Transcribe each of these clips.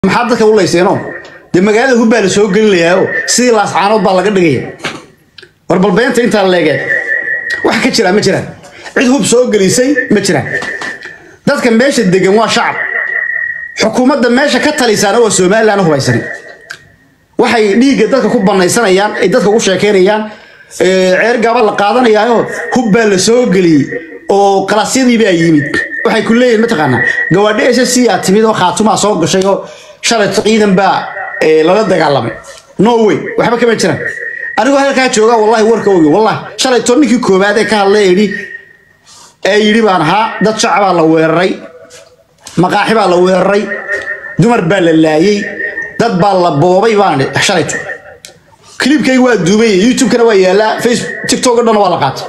محدك والله يسينون دي مقالة هو بالسوق قال لي هو سي لاس عانود بالقدقية وربل بينت انت اللي جاي wax ka jira ma jiraan cid hub soo galisay ma jiraan dadka meesha degan waa shacab xukuumadda meesha ka talisaana waa Soomaaliland hubaysan waxay dhiiga dadka ku banaysanayaan ay dadka u sheekeynayaan ceer gabal la qaadanayaayo hub baa la soo galiyay oo qalaasyadii baa yimid waxay ku leeyeen mataqaana gawaadhi SSC timid oo khaatuma soo gashay oo shalay ciidan baa lala dagaalamay no way waxba kama jiraan anigu halka jooga wallahi warka ogi wallahi shalay toonki koobaad ee ka hadlayay yiri baan ahaa dad shacab la weeraray maqaaxib la weeraray dumar baa la laayay dad baa la boobay baan shalay clipkay waa duubay YouTube kana waa yaala Facebook TikTok dhan waa la qaatay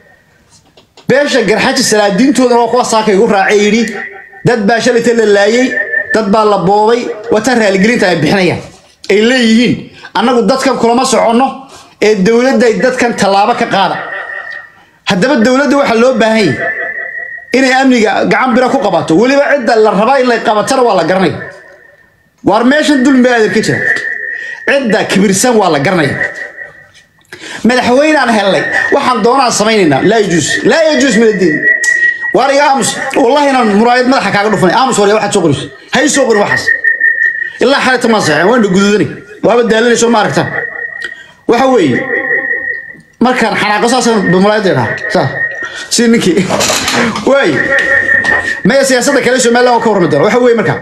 beesha garxaji salaadiintooda oo kuwa saakay ugu raacay yiri dad baa shalay la laayay dad baa la boobay wata raaligelinta ay bixinayaan ay leeyihiin annagu dadkan kulama socono ee dawladda ay dadkan talaabo ka qaada haddaba dawladda waxa loo baahan yahay inay amniga gacan bira ku qabato waliba cid la raba in la qabatana waa la garanay war meeshan dulmi aad ka jira cidda kibirsan waa la garanay madaxweyne aan helay waxaan doonaa sameeynaa la yajus midin war ya amus wallahi inaan muraayad madaxa kaaga dhufanay amus war waxa soo qoris hay soo qorin waxaas ilaa xalay tama saxay waan guduudani waaba daalanayso ma aragtaa waxa weey markaan xanaaqo saasan bumalaaydeena sa si ninki way ma siyaasadda kale Soomaaliland oo ka warmada waxa weey markaa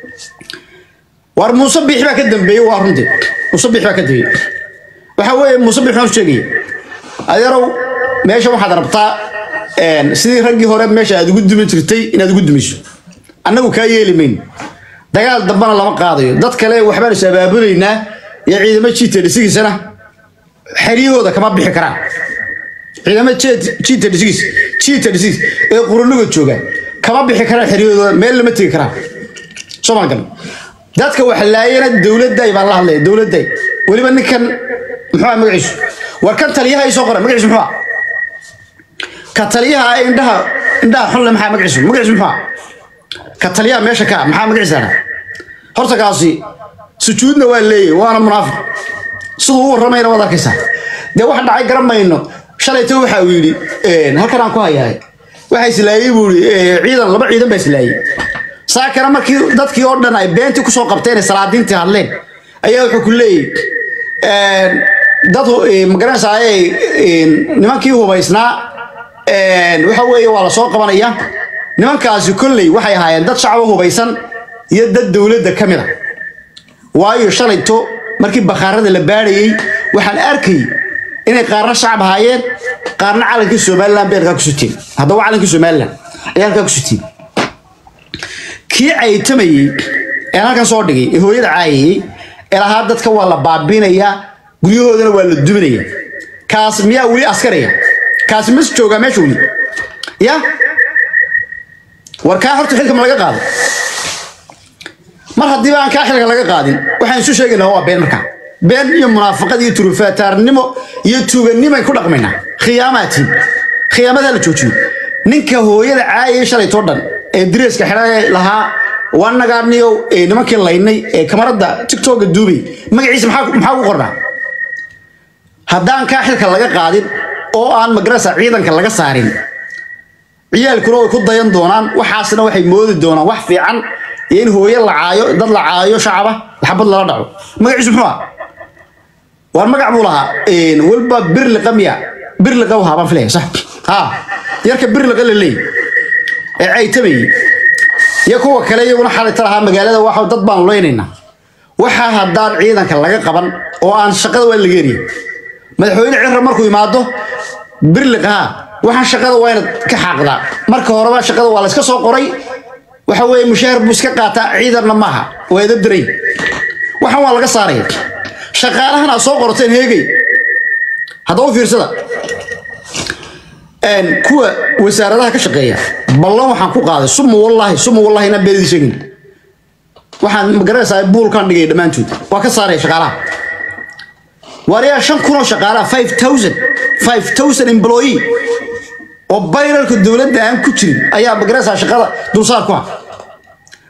war musabix ba ka dambeeyay waa runtii musabix ba ka dambeeyay waxa weey musabix wuxuu sheegay adeerow meesha waxaad rabtaa sidii ragii hore meesha aad ugu dumin jirtay inaad ugu dumiso annagu ka yeelimayn dagaal dambana lama qaadayo dad kale waxba la sabaabuleynaa ya ciidamada jiitadiisana xiriyooda kama bixi karaan ciidamada jiitadiis ee qurunuga jooga kama bixi karaan xiriyooda meel lama tagi karaan Soomaaliland dadka wax laayana dawladda ay baa la hadlay dawladda waliba ninkan muxuu magaciisu war kan taliyaha ay soo qoray magaciisu muxuu ka taliyaha indhaha xun maxaa magaciisu muxuu ka taliyaha meesha ka maxaa magaciisana horta kaasi sujuudna waa leeyay waana munaafiq sidoo uu ramayna wada arkaysa de wax dhacay garamayno shalayto waxa uu yiri halkan aan ku hayahay waxa islaayay buu ciidan laba ciidan baa islaayay saakana markii dadkii oo dhan ay beenti ku soo qabteen salaadiintii hadleen ayaa wuxuu ku leeyay dadu magaranayay nimankii hubaysnaa waxa weeye waa la soo qabanaya nimankaasi kullay waxay ahaayeen dad shacab hubaysan iyo dad dawladda kamid ah waayo shalayto markii bakhaarada la baarayay waxaan arkay inay qaarna shacab ahaayeen qaarna calanka Soomaaliland beerka ku suteen hadda waa calanka Soomaaliland ayaa ka ku suteen kii ay tamayay ee halkan soo dhigay hooyada caayay ilaa dadka waa la baabinaya guryahoodana waa la duminaya kaas miyaa wali askariya kaas mis jooga meesha wali ya warka horta xilka ma laga qaado mar haddii aan ka xilka laga qaadin waxaan isu sheegaynaa waa been markaa been iyo munaafiqad iyo turufaatarnimo iyo tuuganimo ay ku dhaqmayna khiyaamada la joojiyo ninka hooyada caayay shalay too dhan ee direeska xidhay lahaa wanagaaniyo nimankii laynay ee kamarada TikTok duubay magaciisa maxaa ku qornaa haddaan ka xilka laga qaadin oo aan madrasa ciidanka laga saarin ciyaalkuna way ku dayan doonaan waxaasna waxay moodi doonaan wax fiican in hooyo la caayo dad la caayo shacaba xabad la dhaco magaciisu muxuu war magac buu lahaa walba bir la qawha baan filayay sax yarka bir la qalay ee ay tabay ya kuwa kale iyaguna xalay taraha magaalada waxa dad baan looynaynaa waxa hadaan ciidanka laga qaban oo aan shaqada waa laga yeeriyo madaxweyne cirra markuu yimaado bir la qaha waxaan shaqada waa in ka xaqdaa marka horeba shaqada waa la iska soo qoray waxa weeye mushaar buu iska qaataa ciidanna maaha way dad diray waxaan waa laga saaray shaqaalahan soo qorteen heegay hadda u fiirsada kuwa wasaaradaha ka shaqeeya ballan waxaan ku qaaday sumu wallahi ina beedii sheegin waxaan magaranaysaa buulkan dhigay dhamaantood waa ka saaray shaqaalaha wariya 5,000 shaqaalaha 5000 employee oo bayralka dawladda aan ku jirin ayaa magaranaysaa shaqada dulsaar ku ah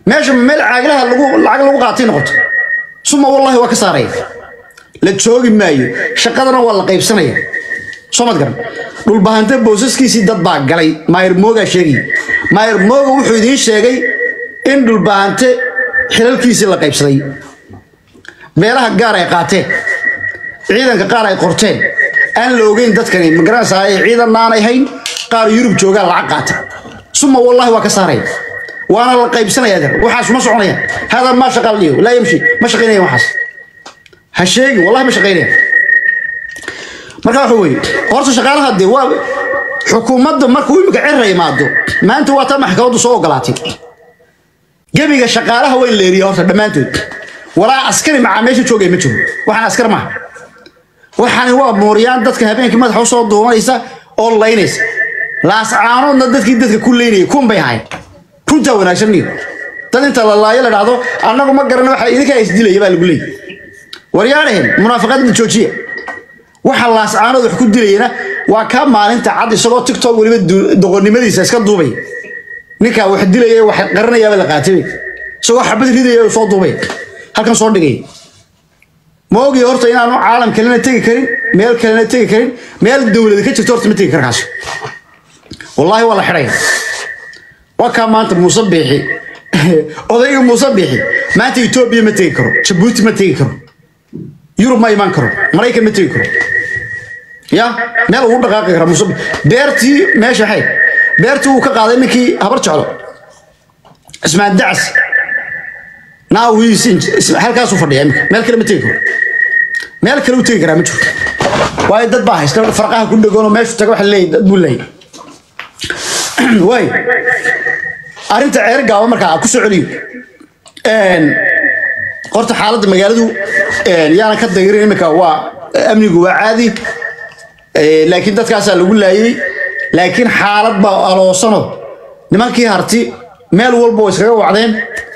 ماشي ميل عاقلها العقل لو قاطين نقطه ثم والله وكساري لا جوجي مايو شقدنا والله قيبسنيا صومد قرن دول باهنته بوسسكيسي dad baa galay maayir mooga sheegay maayir mooga wuxuu idin sheegay in dul baahante xilalkiisi la qaybsaday meelaha gaar ay qaateen ciidanka qaar ay qorteen aan la ogeyn dadkani magaranaysay ciidan aan ay hayn qaar Yurub jooga lacag qaata suma wallahi waa ka saaray وانا لا قيبسنايا waxaas ma soconaya hada ma shaqaliyo la yimshi ma shaqeynaya waxaas ha sheegi wallahi ma shaqeynaya marka waxa weey horta shaqaalaha hadii waa xukuumadda markuu imika ciray maado maanta waa ta maxkamaddu soo ogolaatay gabiga shaqaalaha way leeriyo horta dhamaantood walaa askari macaamiisha joogay ma jiro waxaan askar ma waxaan waa mooriyaan dadka habeenkii madaxa soo duumanaysa online laas caanoodna dadka ku leeynay kun bay hayn runta wanaagsan dad inta la laayo la dhacdo annagu ma garanay waxa idinka isdilay baa lagu leeyay waryaareen munaafiqada joojiye waxa laas caanood wax ku dilayna waa ka maalinta cad isagoo TikTok waliba doqonnimadiisa iska duubay ninka wax dilayay wax qaranaya la qaatay isagoo xabad ridayay soo duubay halkan soo dhigay ma ogi horta inaanu caalam kalena tagi karin meel kalena tagi karin meel dawladda ka jirto horta ma tagi karkaas wallahi wala xiray وكان مانت مصبيحي أضيق مصبيحي ما أنت إثيوبيا ما تيكرو جيبوتي ما تيكرو يوروب ما يمان كرو مريكا ما تيكرو يا مال ورد قاقي كرو مصبيح بيرتي ماشي حي بيرتي وكقاضي منكي هبرت على اسمها الدعس ناو ويسين هل كاسو فردي مال كلمة تيكرو مال كلمة تيكرو متشو وايد دد باهي استوى فرقها كل يقولوا ماشي تقول حلي تقول لي واي أنت عرق أو مركا كوسع عليو قرت حالة مجالده يعني كده يجري مكا هو أمني جوا عادي لكن ده كاسة اللي يقول لي لكن حالة بقى على صنو لما كي هرتي مال والبوس غير وعدين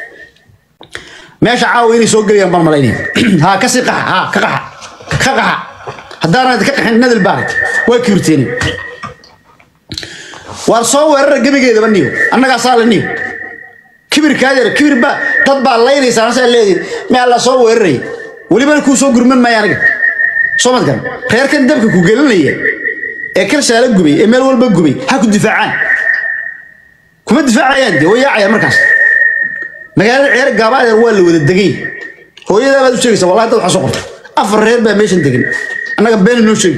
ماشي عاوي يسوق لي أمبار ملايين ها كسقة ها كقة هدارنا كقة النادي البارد وكيرتيني وارصو ورر جبيجي دبنيو أنا قصال النيو كبر كادر كبر با تطبع الله يلي سانس اللي ما الله صو ورري ولي بالكو صو جرمن ما يارجع صو ما تكلم خير كده بكو جلنيه أكل سالك جبي إميل والبق جبي هاكو دفاعان كم دفاع عندي ويا عيا مركز مجال عير جابا هو اللي ود الدقيق هو إذا بدو شيء والله تضحى صقر أفرر بميش الدقيق أنا قبل إنه شيء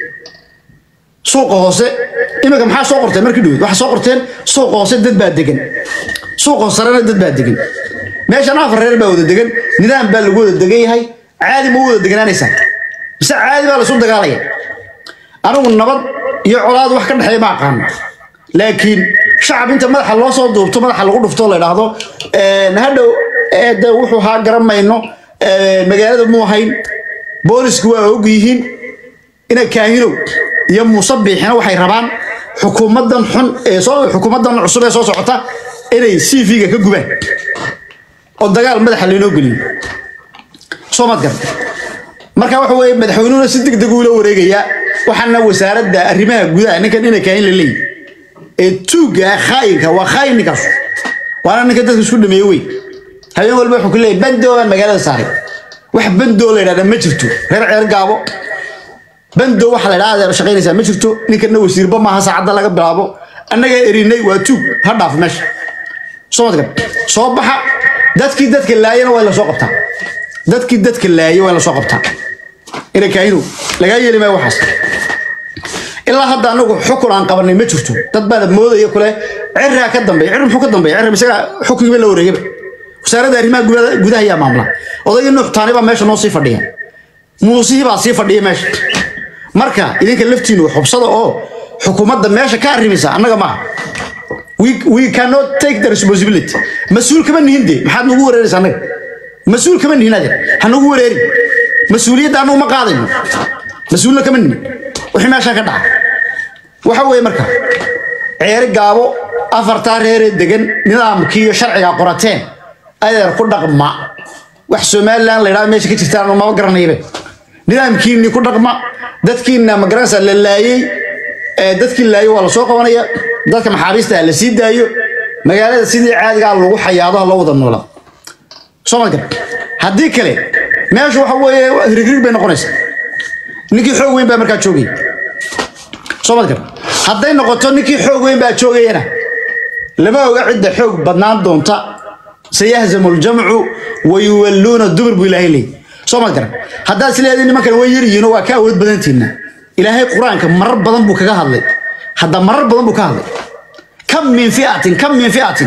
سوق هوسه إما كم حا سوقرتين مركي دويد واحد سوقرتين سوق هوسه دد بعد دقن سوق صرنا دد بعد دقن ماشي أنا أفرر بعود الدقن نظام بالوجود الدقيق هاي عادي موجود الدقن أنا سان بس عادي بقى لصوت دقالية أنا والنبض يعرض واحد كان حي مع قام لكن شعب أنت مدح الله صوت وبت مدح الغرب في طول هذا نهدو ده وحو هاجرم ما إنه مجال مو هين بوليس جوا وجيهين إن كاهنو يوم مصبح هنا وحي ربان حكومة حن صار حكومة عصبية صار صعطة إلى سي في كجوبة الدجال مدح اللي نقولي صومت قبل مركب وحوي مدحونون صدق دقولة ورجيا وحنا وسارد ده الرماء جودا إنك إننا كاين للي التوجا خاين هو خاين نكاس وأنا نكدت بسكون ميوي هاي أول ما حكوا لي بندو المجال الصاري واحد بندو لنا لما شفتوا غير عرقابو بندو واحد لا شغال يسمى ما شفتوا نكنا وسير بما هساعد الله قبل أبو أنا جاي إريني وتوج هذا في ماشي صوت قبل صباح دتك اللاين ولا سوقتها دتك اللاين ولا سوقتها إذا كاينو لقاي اللي ما يوحص إلا هذا أنو حكر عن قبرني ما شفتوا تتبادل موضة يقوله عرّا كدم بي عرّ حكر دم بي عرّ بس حكر يبي لو رجب وسارة داري ما جوده هي معاملة وضي إنه ثاني بقى ماشي نص فرديها مصيبة صفر فرديها ماشي مركا إذا كلفتينه حبصله حكومة دم ماشي كارميسا أنا جماعة we cannot take the responsibility مسؤول كمان هندي ما حد نقول رئيس أنا مسؤول كمان هنا ده هنقول رئيس مسؤولية ده أنا ما قاعدين مسؤولنا كمان وحنا شاكدع وحوي مركا عير جابو أفرتار هير الدجن نظام كي شرعي قراتين أيضا كل رقم ما وحسمال لان لرا ماشي كتير ما قرنيه نظام كي إني كل رقم دتكينا مجرسة للاي دتكين لاي ولا سوق ونيا دتك محارسته اللي سيد دايو magaalada sidii caadiga lagu xayaado loo wada noolaa Soomaaliya haddii kale meesha waxa weeye hirgir bay noqonaysaa ninkii xoog weyn baa markaa joogay Soomaaliya hadday noqoto ninkii xoog weyn baa joogayna lama oga cidda xoog badnaan doonta sayahzamul jam'u wa yuwalluna dubur billahi Soomaaliya hadda isleedin nimankan way yiriin waa ka awood badantiina ilaahay quraanka marar badan buu kaga hadlay hadda marar badan buu ka hadlay kam min fi'atin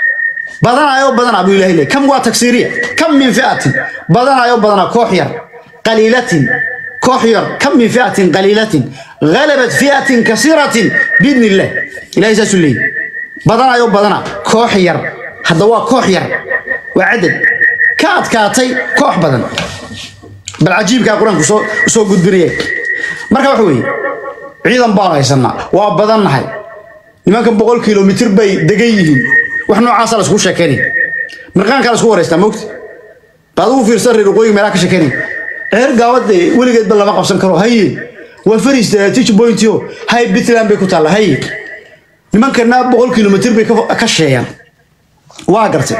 بدنا أبو الله كم هو تكسيرية كم من فئة بدنا كوح ير قليلة كوح ير كم من فئة قليلة غلبت فئة كثيرة بإذن الله إلى إساس الليل بدنا كوح ير هذا هو كوح ير وعدد كاتي كوح بدنا بالعجيب كقرآن وسو قد بريه مركب حوي عيدا بارا يسمع وبدنا هاي لما كان بقول كيلومتر بي دقيقين وحنا عاصر اسكو شاكرين مرقان كان اسكو وريستا موقت بعدو في سر رقوي ملاك شاكرين غير قاود ولقيت بالله ما قبسن كرو هي وفريس تيج بوينتيو هاي بيتلان بي كتالا هي لما كان بقول كيلومتر بي كشيان waa gartay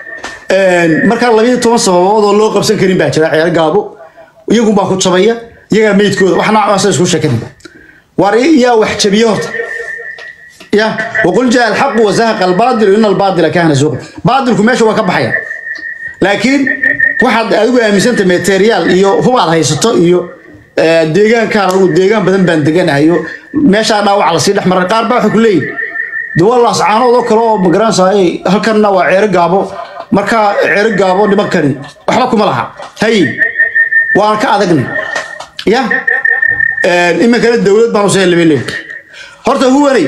marka 12 sababood oo loo qabsan karin baa jira ciyaar gaabo iyagu baa ku jabaya iyaga meedkooda waxna aas isku sheekan war iya wax jabiyo horta يا وقل جاء الحق وزهق الباطل إن الباطل كان زوق باطلكم ماشي وكبحيا لكن واحد أقول أمسنت ماتيريال إيو هو على هيسطو إيو ديجان كان ديجان بدن بندجان أيو ماشي أنا وعلى سيد أحمر القارب حكولين دول الله سبحانه وذكره مجران صحيح هل كنا وعير جابو مركا عير جابو نبكري وحبكم لها هي وأنا كأذقني يا إما كانت الدولة بانوسية اللي بيلي هرت هو ري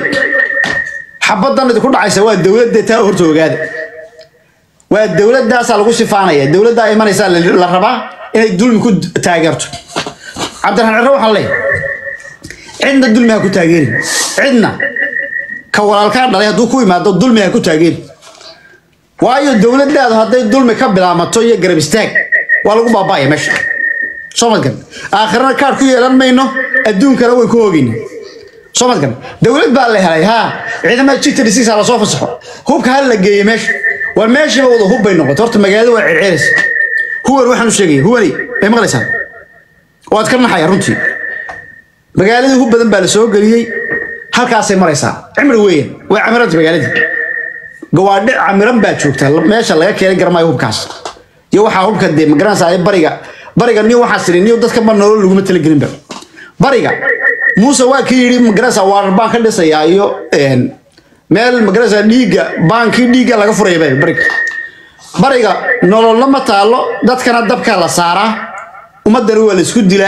حبضنا إذا كنا عايزة والدولة ده تهرت وجاد والدولة ده سالقو سفانية الدولة ده إيمان يسال للربع إن الدول مكود تاجرته عبد الرحمن الروح الله عندنا الدول ما يكون تاجر عندنا كوال الكارد عليها دوكوي ما الدول ما يكون تاجر وايو الدولة ده هذا الدول مكبل عم توي قرب استاك والله بابايا ماشي شو ما كان آخرنا كارد كوي لما إنه الدول كانوا يكوجين شو ما كان دولة بالله هاي ها عندما تشيت الرئيس على صوف الصحة هو كهلا جاي ماشي والماشي هو بينه طرت مجاله وعرس هو روح نشجي هو لي ما غلسان وأذكرنا حيا رنتي مجاله هو بدن بالسوق قليل هل كاسي مريسا عمر وين وعمرت مجالدي جواد عمران باتشوكتها ماشي الله يكير جرما يهوب كاس يوحى هوب كده مجران ساي بريجا نيو حاسرين نيو دس كمان نقول لهم تلقين بر بريجا موسى واكيري مجرسة واربان كده سيايو مال مجرسة ديجا بانكي ديجا لقى فريق بريجا نقول لما تعلو ده كان الدب كلا سارة وما دروا الاسكود دي له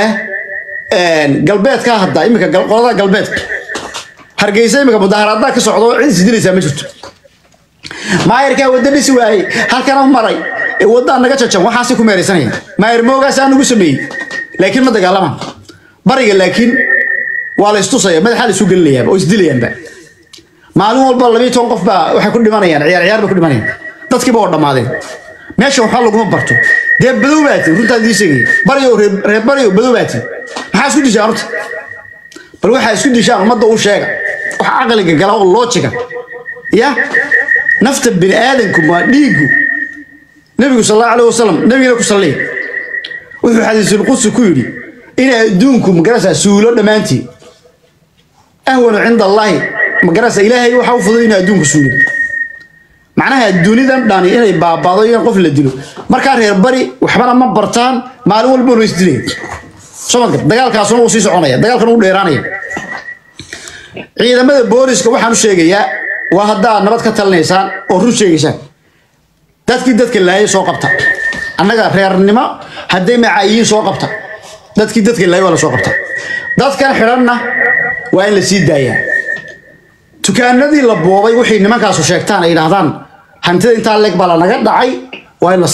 قلبيت كهدا إمك قلدا قلبيت هرجيسي إمك مظاهرات ده كسعودو عين سدري سامشت ما يركب ودني سواي هل كان مري ودا نجا تشجع وحاسكم مريسانين ما يرموجا سانو سمي لكن ما تقالما بريجا لكن ولا يستوصي ما الحال سوق اللي يبغى ويسدلين بقى معلومة والله بيت وقف بقى وحيكون دمانين عيار بكون دمانين تذكي بورد ماذا ماشي وحلو قم برتو ده بدوباتي وانت دي شيء بريو بدوباتي حاسكو دي شارت بروح حاسكو دي شارت ما ضوء شيء وعقلك قالوا الله تشكا يا نفت بني آدم كما ديجو نبي صلى الله عليه وسلم نبي لك صلي وفي حديث القدس كوري إن دونكم جلسة سولو دمانتي أهون عند الله مجرس إلهي وحافظ إن دونك سولو معناها الدوني داني إني بعضيين قفل الدلو مركان هيربري وحبنا ما برتان معلوم البر يستدين شو ما قلت دجال كاسون وسيس عناية دجال كانوا ليرانية عيدا ماذا بوريس كوحنا شيء يا وهذا نبات كتلنيسان ورش شيء شان dadkii ilaahay soo qabta annaga reernimo haday macaayiin soo qabta dadkii ilaahay wala soo qabta dadkan xiranna waa in la sii daayaa tukaanadii la boobay wixii nimankaas sheegtaan ay yiraahdaan hantida inta leeg bala naga dhacay waa in la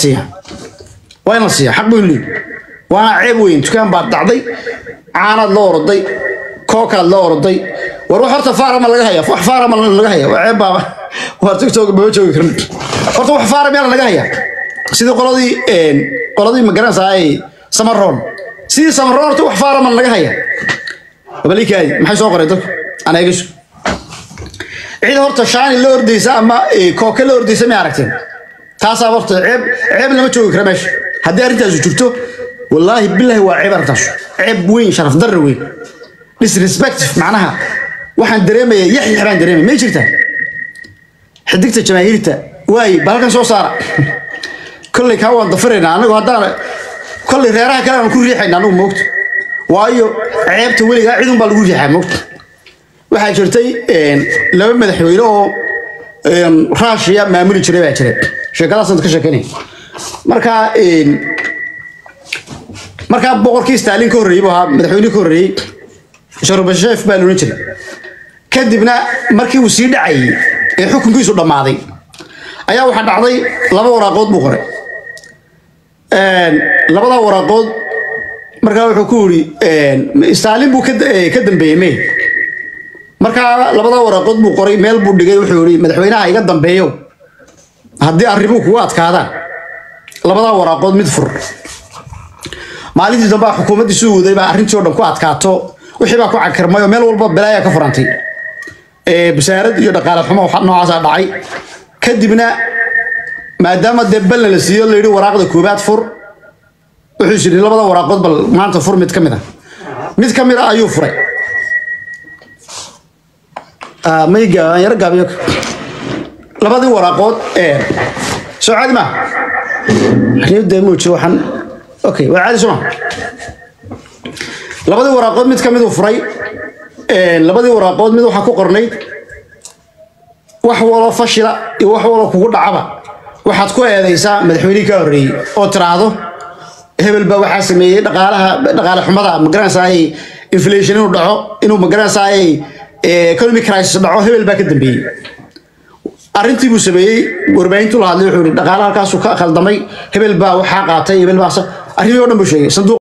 siiyaa xaq buu leeyahay waa ceeb weyn tukaan baa dhacday caanad loo orday kooka loo orday war wax horta faarama laga hayaa wax faarama laga hayaa waa ceeb baa war tiktok baa joogi karin horta wax faarama laga hayaa sidii qoladii ma garanaysaa samaroon sidii samaroon horta wax faarama laga hayaa balikaadi maxay soo qoray dadku ana eegiso عيد هرت شان اللي أردي سامة كوكل اللي أردي سامي عرفتين تاسع وقت عيب لما تشوف كرمش هدي أريد أزوجته والله بالله هو عيب أرتاش عيب وين شرف ضر وين disrespect معناها واحد دريمة يحيى حبان دريمة ما يشرتها حدقت الجماهيرته واي بالكن سو صار كل كاوان ضفرنا أنا وهذا كل ريرها كلام كل ريحة أنا موت وايو عيبت ولي عيدهم بالوجه موت waxaa jirtay laba madaxweyne oo Russia maamuli jiray baa jiray sheekadaas ka sheekanay marka boqorkii Stalin ka horeeyay baa madaxweyne ka horeeyay Gorbachev baa loo jiray kadibna markii uu sii dhacay ee xukunkiisu dhamaaday ayaa waxa dhacday laba waraaqood buu qoray labada waraaqood marka wuxuu ku yiri Stalin buu ka dambeeyay marka labada waraaqood buu qoray meel buu dhigay wuxuu yiri madaxweynaha iga dambeeyo hadii arrimo ku adkaadaan labada waraaqood mid fur maalintii dambe xukuumadda Suudiga baa arrintii oo dhan ku adkaato wixii baa ku cakarmay meel walba balaaya ka furantay bisaarad iyo dhaqaale xumo waxa noocaas ah dhacay kadibna maadaama debal la siiyo la yiri waraaqda koobaad fur wuxuu yiri labada waraaqood bal maanta fur mid kamid ah ayuu furay ميجا يرجع بيك لبادي وراقود سو عادي ما يبدأ يموت شوحن أوكي وعادي سمع لبادي وراقود ميت كم يدو فري لبادي وراقود ميدو حكو قرني وحولا فشلة وحولا كود عبا وحتكو هذا يسا مدحوني كوري أو تراضو هبل بوا حاسمي دقالها حمضة مقران ساي inflation إنه مقران ساي economic crisis dhaco hebel baa ka dambeeyay arintii buu sameeyay warbaahintu la hadlay wuxuu dhaqaalaha halkaas ka khaldamay hebel baa waxa qaatay hebel baa arrimii oo dhan buu sheegay